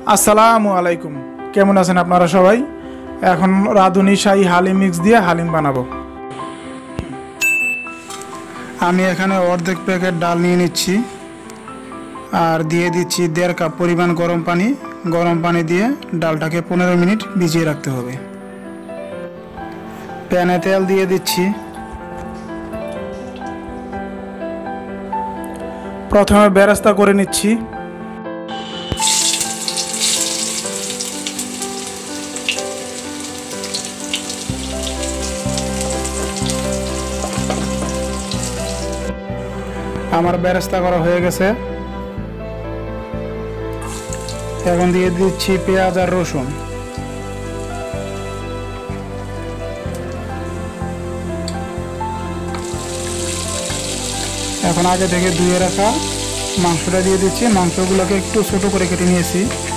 আসসালামু আলাইকুম, কেমন আছেন আপনারা সবাই? এখন রাঁধুনি শাহী হালিম মিক্স দিয়ে হালিম বানাবো। আমি এখানে অর্ধেক প্যাকেট ডাল নিয়ে নিচ্ছি আর দিয়ে দিচ্ছি 1.5 কাপ পরিমাণ গরম পানি। গরম পানি দিয়ে ডালটাকে 15 মিনিট ভিজিয়ে রাখতে হবে। প্যানে তেল দিয়ে দিচ্ছি। প্রথমে বেরেস্তা করে নিচ্ছি। আমার বেরেস্তা করা হয়ে গেছে। এখন দিয়ে দিচ্ছি পেঁয়াজ আর রসুন। এখন আগে থেকে ধুয়ে রাখা মাংসটা দিয়ে দিচ্ছি। মাংসগুলোকে একটু ছোট করে কেটে নিয়েছি।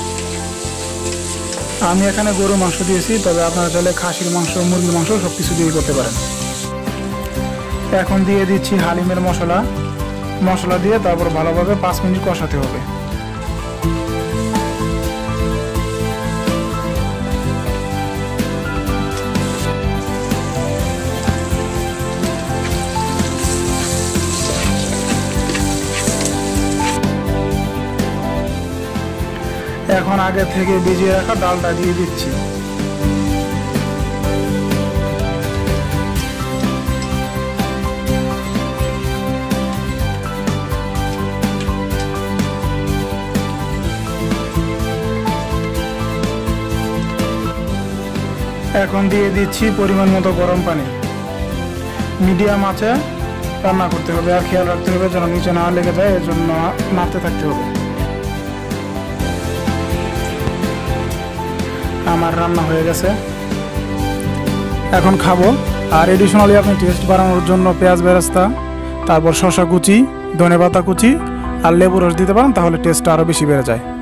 আমি এখানে গরু মাংস দিয়েছি, তবে আপনারা চাইলে খাসির মাংস, মুরগির মাংস সব কিছু দিয়ে করতে পারেন। এখন দিয়ে দিচ্ছি হালিমের মশলা দিয়ে তারপর ভালোভাবে 5 মিনিট কষাতে হবে। এখন আগে থেকে ভিজিয়ে রাখা ডালটা দিয়ে দিচ্ছি। এখন দিয়ে দিচ্ছি পরিমাণ মতো গরম পানি। মিডিয়াম আঁচে রান্না করতে হবে আর খেয়াল রাখতে হবে যেন নিচে না লেগে যায়, এর জন্য নাড়তে থাকতে হবে। আমার রান্না হয়ে গেছে, এখন খাবো। আর এডিশনালি আপনি টেস্ট বাড়ানোর জন্য পেঁয়াজ বেরেস্তা, তারপর শসা কুচি, ধনেপাতা কুচি আর লেবু রস দিতে পারেন, তাহলে টেস্টটা আরও বেশি বেড়ে যায়।